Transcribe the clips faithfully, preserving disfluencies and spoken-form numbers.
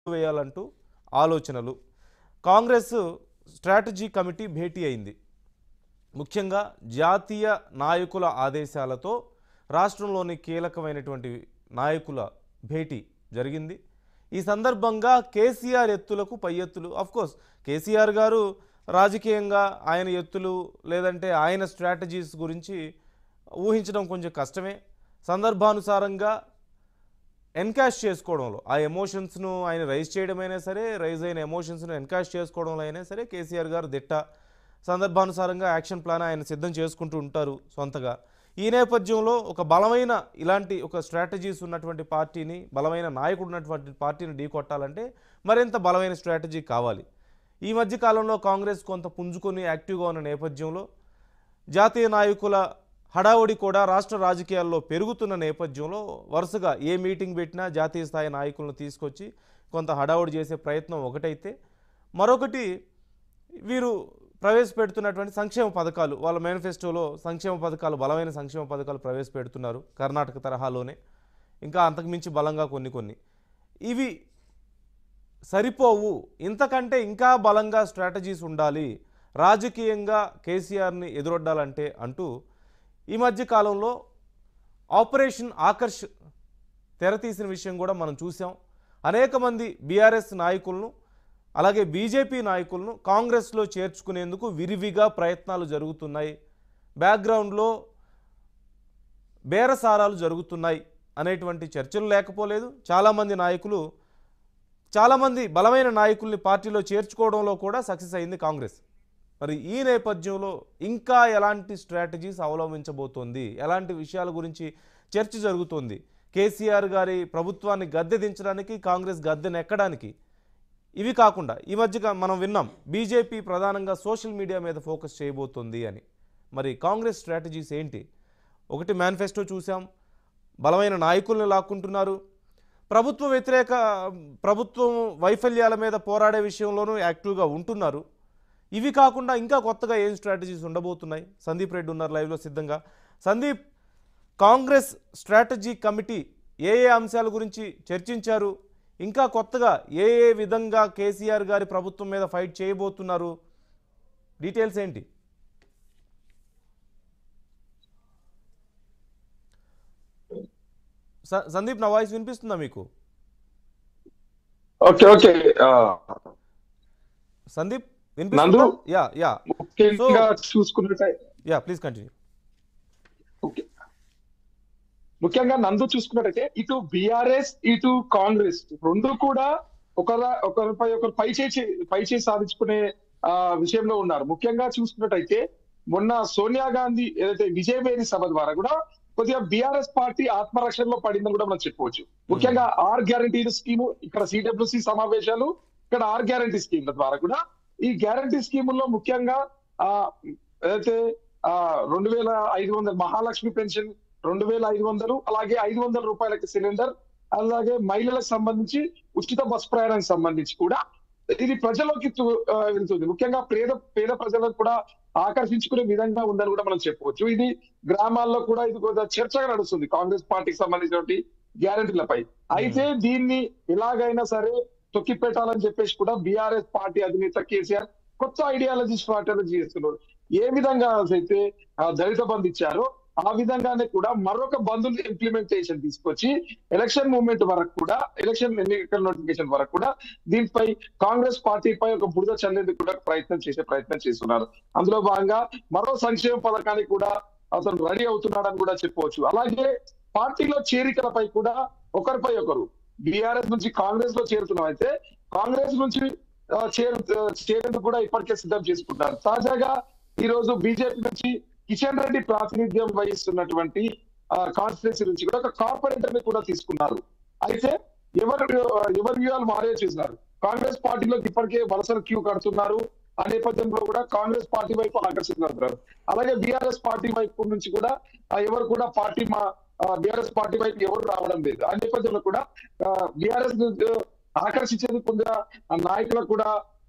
వేయాలంటూ ఆలోచనలు. Congress strategy committee భేటీ అయింది. ముఖ్యంగా జాతీయ నాయకుల ఆదేశాలతో రాష్ట్రంలోని కీలకమైనటువంటి నాయకుల భేటీ జరిగింది. ఈ సందర్భంగా కేసీఆర్ ఎత్తులకు పై ఎత్తులు. అఫ్కోర్స్ కేసీఆర్ గారు రాజకీయంగా ఆయన ఎత్తులు లేదంటే ఆయన స్ట్రాటజీస్ గురించి ఊహించడం కొంచెం కష్టమే. సందర్భానుసారంగా ఎన్కాష్ చేసుకోవడంలో ఆ ఎమోషన్స్ను ఆయన రైజ్ చేయడమైనా సరే, రైజ్ అయిన ఎమోషన్స్ను ఎన్కాష్ చేసుకోవడంలో అయినా సరే కేసీఆర్ గారు దిట్ట. సందర్భానుసారంగా యాక్షన్ ప్లాన్ ఆయన సిద్ధం చేసుకుంటూ ఉంటారు సొంతగా. ఈ నేపథ్యంలో ఒక బలమైన ఇలాంటి ఒక స్ట్రాటజీస్ ఉన్నటువంటి పార్టీని, బలమైన నాయకుడు ఉన్నటువంటి పార్టీని ఢీకొట్టాలంటే మరింత బలమైన స్ట్రాటజీ కావాలి. ఈ మధ్య కాలంలో కాంగ్రెస్ కొంత పుంజుకొని యాక్టివ్గా ఉన్న నేపథ్యంలో జాతీయ నాయకుల హడావుడి కూడా రాష్ట్ర రాజకీయాల్లో పెరుగుతున్న నేపథ్యంలో వరుసగా ఏ మీటింగ్ పెట్టినా జాతీయ స్థాయి నాయకులను తీసుకొచ్చి కొంత హడావుడి చేసే ప్రయత్నం ఒకటైతే, మరొకటి వీరు ప్రవేశపెడుతున్నటువంటి సంక్షేమ పథకాలు. వాళ్ళ మేనిఫెస్టోలో సంక్షేమ పథకాలు, బలమైన సంక్షేమ పథకాలు ప్రవేశపెడుతున్నారు కర్ణాటక తరహాలోనే, ఇంకా అంతకుమించి బలంగా కొన్ని కొన్ని. ఇవి సరిపోవు, ఇంతకంటే ఇంకా బలంగా స్ట్రాటజీస్ ఉండాలి రాజకీయంగా కేసీఆర్ని ఎదురొడ్డాలంటే అంటూ ఈ మధ్య కాలంలో ఆపరేషన్ ఆకర్ష్ తెరతీసిన విషయం కూడా మనం చూసాం. అనేక మంది బీఆర్ఎస్ నాయకులను అలాగే బీజేపీ నాయకులను కాంగ్రెస్లో చేర్చుకునేందుకు విరివిగా ప్రయత్నాలు జరుగుతున్నాయి. బ్యాక్గ్రౌండ్లో బేరసారాలు జరుగుతున్నాయి అనేటువంటి చర్చలు లేకపోలేదు. చాలామంది నాయకులు, చాలామంది బలమైన నాయకుల్ని పార్టీలో చేర్చుకోవడంలో కూడా సక్సెస్ అయింది కాంగ్రెస్. మరి ఈ నేపథ్యంలో ఇంకా ఎలాంటి స్ట్రాటజీస్ అవలంబించబోతోంది, ఎలాంటి విషయాల గురించి చర్చ జరుగుతోంది, కేసీఆర్ గారి ప్రభుత్వాన్ని గద్దె దించడానికి, కాంగ్రెస్ గద్దెనెక్కడానికి? ఇవి కాకుండా ఈ మధ్యగా మనం విన్నాం బీజేపీ ప్రధానంగా సోషల్ మీడియా మీద ఫోకస్ చేయబోతోంది అని. మరి కాంగ్రెస్ స్ట్రాటజీస్ ఏంటి? ఒకటి మేనిఫెస్టో చూసాం, బలమైన నాయకుల్ని లాక్కుంటున్నారు, ప్రభుత్వ వ్యతిరేక ప్రభుత్వం వైఫల్యాల మీద పోరాడే విషయంలోనూ యాక్టివ్గా ఉంటున్నారు. ఇవి కాకుండా ఇంకా కొత్తగా ఏం స్ట్రాటజీస్ ఉండబోతున్నాయి? సందీప్ రెడ్డి ఉన్నారు లైవ్లో సిద్ధంగా. సందీప్, కాంగ్రెస్ స్ట్రాటజీ కమిటీ ఏ ఏ అంశాల గురించి చర్చించారు? ఇంకా కొత్తగా ఏ ఏ విధంగా కేసీఆర్ గారి ప్రభుత్వం మీద ఫైట్ చేయబోతున్నారు? డీటెయిల్స్ ఏంటి? సందీప్, నా వాయిస్ వినిపిస్తుందా మీకు? ఓకే ఓకే సందీప్ నందు, యా యా ముఖ్యంగా చూసుకున్నట్టు యా ప్లీజ్ కంటిన్యూ. ఓకే, ముఖ్యంగా నందు చూసుకున్నట్టయితే ఇటు బీఆర్ఎస్ ఇటు కాంగ్రెస్ రెండు కూడా ఒకరి ఒకరిపై ఒకరు పై చేసి పై చేసి సాధించుకునే ఆ విషయంలో ఉన్నారు. ముఖ్యంగా చూసుకున్నట్టయితే మొన్న సోనియా గాంధీ ఏదైతే విజయవేది సభ ద్వారా కూడా కొద్దిగా బీఆర్ఎస్ పార్టీ ఆత్మరక్షణలో పడిందని కూడా మనం చెప్పుకోవచ్చు. ముఖ్యంగా ఆర్ గ్యారంటీ స్కీము, ఇక్కడ సిడబ్ల్యూసి సమావేశాలు, ఇక్కడ ఆర్ గ్యారంటీ స్కీమ్ల ద్వారా కూడా ఈ గ్యారంటీ స్కీముల్లో ముఖ్యంగా ఆ ఏదైతే ఆ రెండు వేల ఐదు వందల మహాలక్ష్మి పెన్షన్ రెండు వేల ఐదు వందలు అలాగే ఐదు వందల రూపాయలకి సిలిండర్, అలాగే మహిళలకు సంబంధించి ఉచిత బస్ ప్రయాణానికి సంబంధించి కూడా ఇది ప్రజల్లోకి వెళ్తుంది. ముఖ్యంగా పేద పేద ప్రజలకు కూడా ఆకర్షించుకునే విధంగా ఉందని కూడా మనం చెప్పుకోవచ్చు. ఇది గ్రామాల్లో కూడా ఇది కొంత చర్చగా నడుస్తుంది కాంగ్రెస్ పార్టీకి సంబంధించినటువంటి గ్యారంటీలపై. అయితే దీన్ని ఎలాగైనా సరే తొక్కి పెట్టాలని చెప్పేసి కూడా బీఆర్ఎస్ పార్టీ అధినేత కేసీఆర్ కొత్త ఐడియాలజీ స్ట్రాటజీ చేస్తున్నారు. ఏ విధంగా అయితే దళిత బంధు ఇచ్చారో ఆ విధంగానే కూడా మరొక బంధుల ఇంప్లిమెంటేషన్ తీసుకొచ్చి ఎలక్షన్ మూవ్మెంట్ వరకు కూడా, ఎలక్షన్ ఎన్నికల నోటిఫికేషన్ వరకు కూడా దీనిపై కాంగ్రెస్ పార్టీపై ఒక బురద చల్లేందుకు కూడా ప్రయత్నం చేసే ప్రయత్నం చేస్తున్నారు. అందులో భాగంగా మరో సంక్షేమ పథకానికి కూడా అతను రెడీ అవుతున్నాడని కూడా చెప్పవచ్చు. అలాగే పార్టీలో చేరికలపై కూడా ఒకరిపై ఒకరు బీఆర్ఎస్ నుంచి కాంగ్రెస్ లో చేరుతున్నాం అయితే కాంగ్రెస్ నుంచి చేరు చేరేందుకు కూడా ఇప్పటికే సిద్ధం చేసుకుంటారు. తాజాగా ఈ రోజు బీజేపీ నుంచి కిషన్ రెడ్డి ప్రాతినిధ్యం వహిస్తున్నటువంటి కాన్స్టిట్యున్సీ నుంచి కూడా ఒక కార్పొరేటర్ ని కూడా తీసుకున్నారు. అయితే ఎవరు ఎవరి వ్యూహాలు మారే చేసినారు. కాంగ్రెస్ పార్టీలోకి ఇప్పటికే వలసలు క్యూ కడుతున్నారు. ఆ నేపథ్యంలో కూడా కాంగ్రెస్ పార్టీ వైపు ఆకర్షితున్నారు. అలాగే బీఆర్ఎస్ పార్టీ వైపు నుంచి కూడా ఎవరు కూడా పార్టీ మా బీఆర్ఎస్ పార్టీ వైపు ఎవరు రావడం లేదు. ఆ నేపథ్యంలో కూడా బీఆర్ఎస్ ఆకర్షించేందుకు కొందరు నాయకులకు కూడా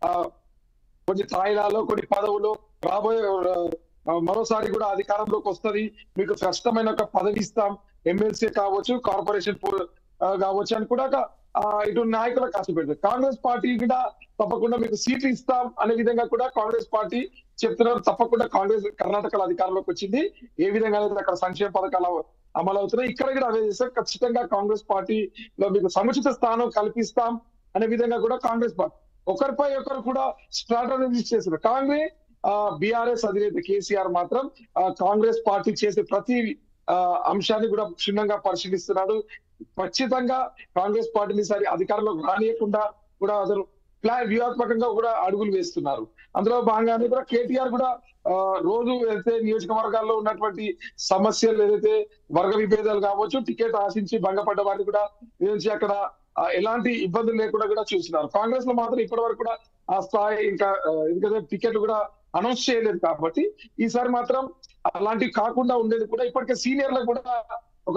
కొన్ని స్థాయిలలో కొన్ని పదవులు రాబోయే మరోసారి కూడా అధికారంలోకి వస్తుంది, మీకు కష్టమైన ఒక పదవి ఇస్తాం, ఎమ్మెల్సీ కావచ్చు, కార్పొరేషన్ కావచ్చు అని కూడా ఆ, ఇటు నాయకులకు కాసు పెడుతుంది. కాంగ్రెస్ పార్టీ కూడా తప్పకుండా మీకు సీట్లు ఇస్తాం అనే విధంగా కూడా కాంగ్రెస్ పార్టీ చెప్తున్నారు. తప్పకుండా కాంగ్రెస్ కర్ణాటకలో అధికారంలోకి వచ్చింది. ఏ విధంగా అయితే అక్కడ సంక్షేమ పథకాలు అమలు అవుతున్నాయి, ఇక్కడ కూడా అవే చేస్తారు. ఖచ్చితంగా కాంగ్రెస్ పార్టీలో మీకు సముచిత స్థానం కల్పిస్తాం అనే విధంగా కూడా కాంగ్రెస్ పార్టీ ఒకరిపై ఒకరు కూడా స్ట్రాటజీ చేస్తున్నారు. కాంగ్రెస్ బీఆర్ఎస్ అధినేత కేసీఆర్ మాత్రం ఆ, కాంగ్రెస్ పార్టీ చేసే ప్రతి ఆ, అంశాన్ని కూడా క్షుణ్ణంగా పరిశీలిస్తున్నాడు. ఖచ్చితంగా కాంగ్రెస్ పార్టీని సరి అధికారంలోకి రానియకుండా కూడా అసలు ప్లాన్ వ్యూహాత్మకంగా కూడా అడుగులు వేస్తున్నారు. అందులో భాగంగానే కూడా కేటీఆర్ కూడా ఆ, రోజు ఏదైతే నియోజకవర్గాల్లో ఉన్నటువంటి సమస్యలు ఏదైతే వర్గ విభేదాలు కావచ్చు, టికెట్ ఆశించి భంగపడ్డ వారిని కూడా నుంచి అక్కడ ఆ, ఎలాంటి ఇబ్బందులు లేకుండా కూడా చూస్తున్నారు. కాంగ్రెస్ లో మాత్రం ఇప్పటి వరకు కూడా ఆ స్థాయి ఇంకా ఆ, ఎందుకంటే టికెట్లు కూడా అనౌన్స్ చేయలేదు కాబట్టి ఈసారి మాత్రం అలాంటివి కాకుండా ఉండేది కూడా ఇప్పటికే సీనియర్లకు కూడా ఒక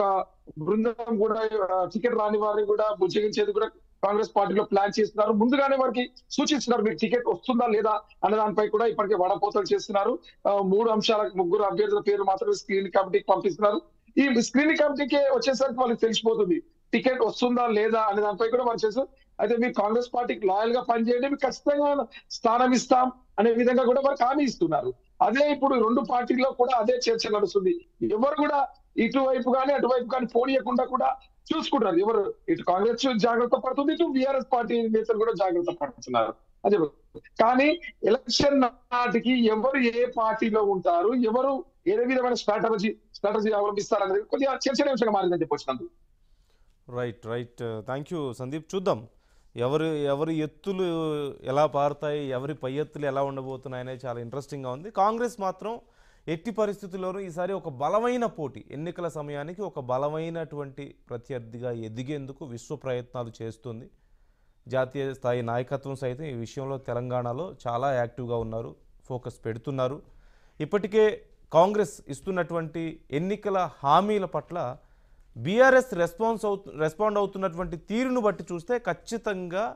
బృందం కూడా ఆ, టికెట్ రాని వారిని కూడా బుజ్జగించేది కూడా కాంగ్రెస్ పార్టీలో ప్లాన్ చేస్తున్నారు. ముందుగానే వారికి సూచిస్తున్నారు మీకు టికెట్ వస్తుందా లేదా అనే దానిపై కూడా ఇప్పటికే వడపోతలు చేస్తున్నారు. ఆ, మూడు అంశాలకు ముగ్గురు అభ్యర్థుల పేరు మాత్రమే స్క్రీనింగ్ కమిటీకి పంపిస్తున్నారు. ఈ స్క్రీనింగ్ కమిటీకి వచ్చేసరికి వాళ్ళకి తెలిసిపోతుంది టికెట్ వస్తుందా లేదా అనే దానిపై కూడా వాళ్ళు చేస్తారు. అయితే మీరు కాంగ్రెస్ పార్టీకి లాయల్ గా పనిచేయండి, మీకు ఖచ్చితంగా స్థానం ఇస్తాం అనే విధంగా కూడా వారికి హామీ ఇస్తున్నారు. అదే ఇప్పుడు రెండు పార్టీల్లో కూడా అదే చర్చ నడుస్తుంది. ఎవరు కూడా ఇటువైపు కానీ అటువైపు కానీ పోనీయకుండా కూడా చూసుకుంటారు. ఎవరు ఇటు కాంగ్రెస్ జాగ్రత్త పడుతుంది, ఇటు బీఆర్ఎస్ పార్టీ నేతలు కూడా జాగ్రత్త పడుతున్నారు. అదే కానీ ఎలక్షన్ నాటికి ఎవరు ఏ పార్టీలో ఉంటారు, ఎవరు ఏ విధమైన స్ట్రాటజీ స్ట్రాటజీ అవలంబిస్తారు అనేది కొద్దిగా చర్చనీయాంశంగా మారిందని చెప్పొచ్చినందుకు. Right right thank you Sandeep. చూద్దాం ఎవరు ఎవరి ఎత్తులు ఎలా పారుతాయి, ఎవరి పై ఎత్తులు ఎలా ఉండబోతున్నాయి అనేది చాలా ఇంట్రెస్టింగ్గా ఉంది. కాంగ్రెస్ మాత్రం ఎట్టి పరిస్థితుల్లోనూ ఈసారి ఒక బలమైన పోటీ, ఎన్నికల సమయానికి ఒక బలమైనటువంటి ప్రత్యర్థిగా ఎదిగేందుకు విశ్వ ప్రయత్నాలు చేస్తుంది. జాతీయ స్థాయి నాయకత్వం సైతం ఈ విషయంలో తెలంగాణలో చాలా యాక్టివ్గా ఉన్నారు, ఫోకస్ పెడుతున్నారు. ఇప్పటికే కాంగ్రెస్ ఇస్తున్నటువంటి ఎన్నికల హామీల పట్ల బీఆర్ఎస్ రెస్పాన్స్ అవుతు రెస్పాండ్ అవుతున్నటువంటి తీరును బట్టి చూస్తే ఖచ్చితంగా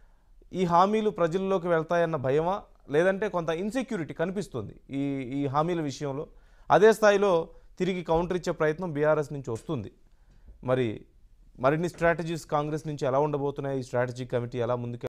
ఈ హామీలు ప్రజల్లోకి వెళ్తాయన్న భయమా, లేదంటే కొంత ఇన్సెక్యూరిటీ కనిపిస్తుంది ఈ ఈ హామీల విషయంలో. అదే స్థాయిలో తిరిగి కౌంటర్ ఇచ్చే ప్రయత్నం బీఆర్ఎస్ నుంచి వస్తుంది. మరి మరిన్ని స్ట్రాటజీస్ కాంగ్రెస్ నుంచి ఎలా ఉండబోతున్నాయి, ఈ స్ట్రాటజీ కమిటీ ఎలా ముందుకు